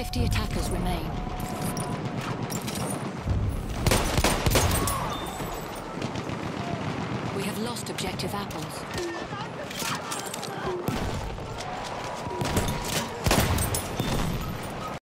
50 attackers remain. We have lost objective apples.